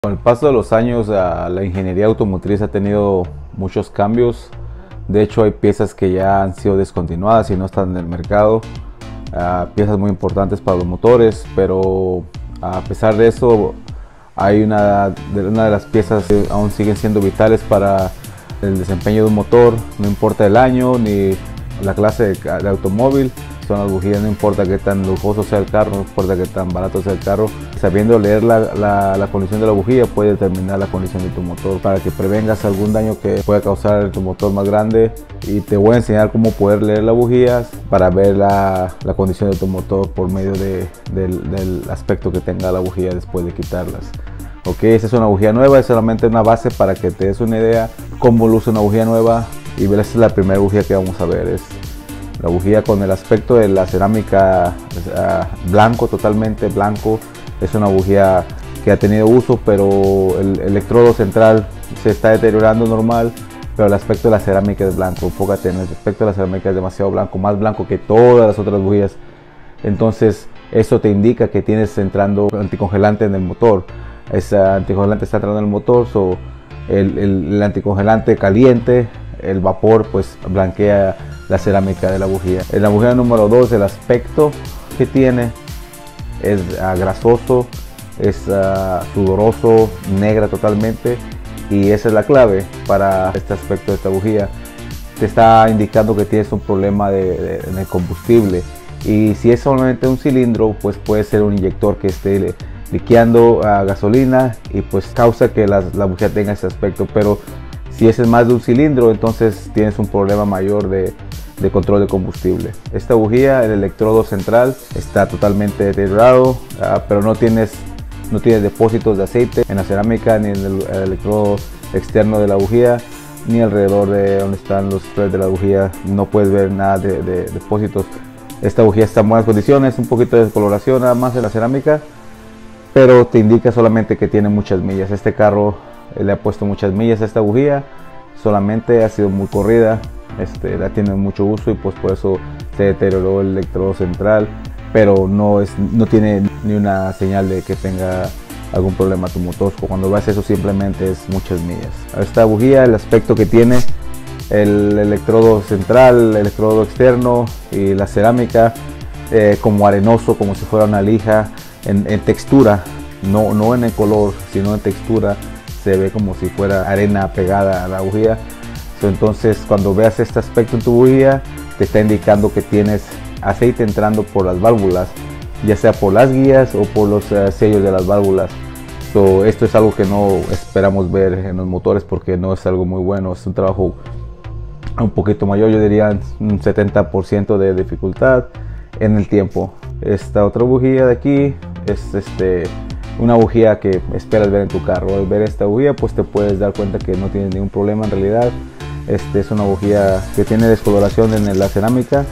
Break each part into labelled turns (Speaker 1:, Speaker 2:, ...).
Speaker 1: Con el paso de los años, la ingeniería automotriz ha tenido muchos cambios. De hecho, hay piezas que ya han sido descontinuadas y no están en el mercado. Piezas muy importantes para los motores, pero a pesar de eso, hay una de las piezas que aún siguen siendo vitales para el desempeño de un motor. No importa el año ni la clase de automóvil. Son las bujías, no importa qué tan lujoso sea el carro, no importa qué tan barato sea el carro. Sabiendo leer la condición de la bujía puede determinar la condición de tu motor para que prevengas algún daño que pueda causar tu motor más grande. Y te voy a enseñar cómo poder leer las bujías para ver la condición de tu motor por medio del aspecto que tenga la bujía después de quitarlas. Ok, esta es una bujía nueva, es solamente una base para que te des una idea cómo luce una bujía nueva. Y esta es la primera bujía que vamos a ver. Es la bujía con el aspecto de la cerámica blanco, totalmente blanco. Es una bujía que ha tenido uso, pero el electrodo central se está deteriorando normal, pero el aspecto de la cerámica es blanco. Enfócate en el aspecto de la cerámica, es demasiado blanco, más blanco que todas las otras bujías. Entonces eso te indica que tienes entrando anticongelante en el motor. Ese anticongelante está entrando en el motor, el anticongelante caliente, el vapor pues blanquea la cerámica de la bujía. En la bujía número 2, el aspecto que tiene es grasoso, es sudoroso, negra totalmente, y esa es la clave para este aspecto de esta bujía. Te está indicando que tienes un problema en el combustible, y si es solamente un cilindro, pues puede ser un inyector que esté liqueando gasolina y pues causa que la bujía tenga ese aspecto. Pero si es más de un cilindro, entonces tienes un problema mayor de control de combustible. Esta bujía, el electrodo central está totalmente deteriorado, pero no tienes depósitos de aceite en la cerámica, ni en el electrodo externo de la bujía, ni alrededor de donde están los threads de la bujía. No puedes ver nada de depósitos. Esta bujía está en buenas condiciones, un poquito de descoloración nada más en la cerámica, pero te indica solamente que tiene muchas millas. Este carro le ha puesto muchas millas a esta bujía, solamente ha sido muy corrida, la tiene mucho uso, y pues por eso se deterioró el electrodo central, pero no tiene ni una señal de que tenga algún problema tu motor. Cuando ves eso, simplemente es muchas millas. Esta bujía, el aspecto que tiene, el electrodo central, el electrodo externo y la cerámica, como arenoso, como si fuera una lija en textura, no en el color, sino en textura. Se ve como si fuera arena pegada a la bujía. Entonces, cuando veas este aspecto en tu bujía, te está indicando que tienes aceite entrando por las válvulas, ya sea por las guías o por los sellos de las válvulas. Esto es algo que no esperamos ver en los motores, porque no es algo muy bueno. Es un trabajo un poquito mayor, yo diría un 70% de dificultad en el tiempo. Esta otra bujía de aquí es una bujía que esperas ver en tu carro. Al ver esta bujía, pues te puedes dar cuenta que no tienes ningún problema en realidad. Es una bujía que tiene descoloración en la cerámica.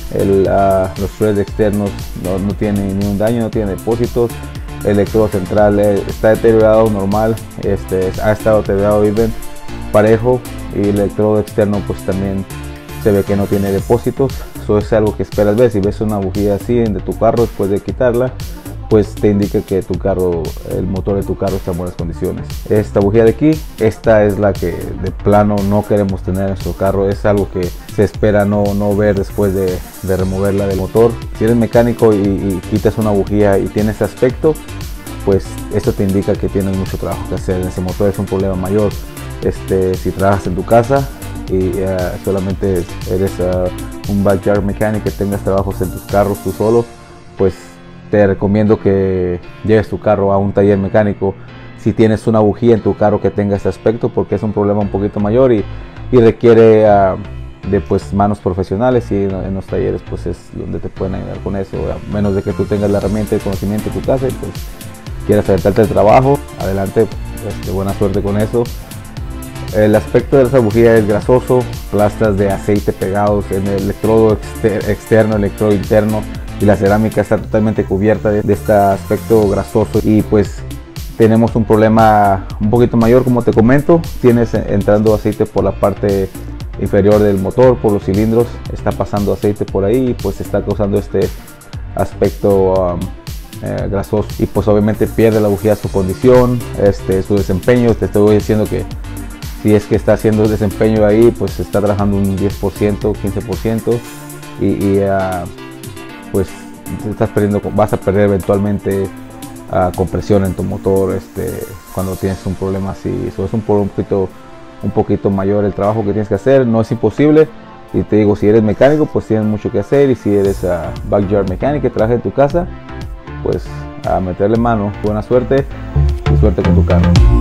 Speaker 1: Los threads externos no tienen ningún daño, no tiene depósitos. El electrodo central está deteriorado normal, ha estado deteriorado bien parejo, y el electrodo externo pues también se ve que no tiene depósitos. Eso es algo que esperas ver. Si ves una bujía así de tu carro después de quitarla, pues te indica que el motor de tu carro está en buenas condiciones. Esta bujía de aquí, esta es la que de plano no queremos tener en nuestro carro. Es algo que se espera no ver después de removerla del motor. Si eres mecánico y quitas una bujía y tiene este aspecto, pues esto te indica que tienes mucho trabajo que hacer en ese motor. Es un problema mayor. Si trabajas en tu casa y solamente eres un backyard mechanic, que tengas trabajos en tus carros tú solo, pues te recomiendo que lleves tu carro a un taller mecánico si tienes una bujía en tu carro que tenga este aspecto, porque es un problema un poquito mayor y requiere de pues manos profesionales, y en los talleres pues es donde te pueden ayudar con eso, a menos de que tú tengas la herramienta y el conocimiento en tu casa y pues quieras aventarte el trabajo. Adelante, buena suerte con eso. El aspecto de esa bujía es grasoso, plastas de aceite pegados en el electrodo externo, el electrodo interno, y la cerámica está totalmente cubierta de este aspecto grasoso, y pues tenemos un problema un poquito mayor. Como te comento, tienes entrando aceite por la parte inferior del motor, por los cilindros, está pasando aceite por ahí, y pues está causando este aspecto grasoso, y pues obviamente pierde la bujía su condición, su desempeño. Te estoy diciendo que si es que está haciendo desempeño ahí, pues está trabajando un 10%, 15%, pues vas a perder eventualmente compresión en tu motor cuando tienes un problema así. Eso es un poquito mayor el trabajo que tienes que hacer. No es imposible, y te digo, si eres mecánico pues tienes mucho que hacer, y si eres backyard mechanic que trabaja en tu casa, pues a meterle mano. Buena suerte y suerte con tu carro.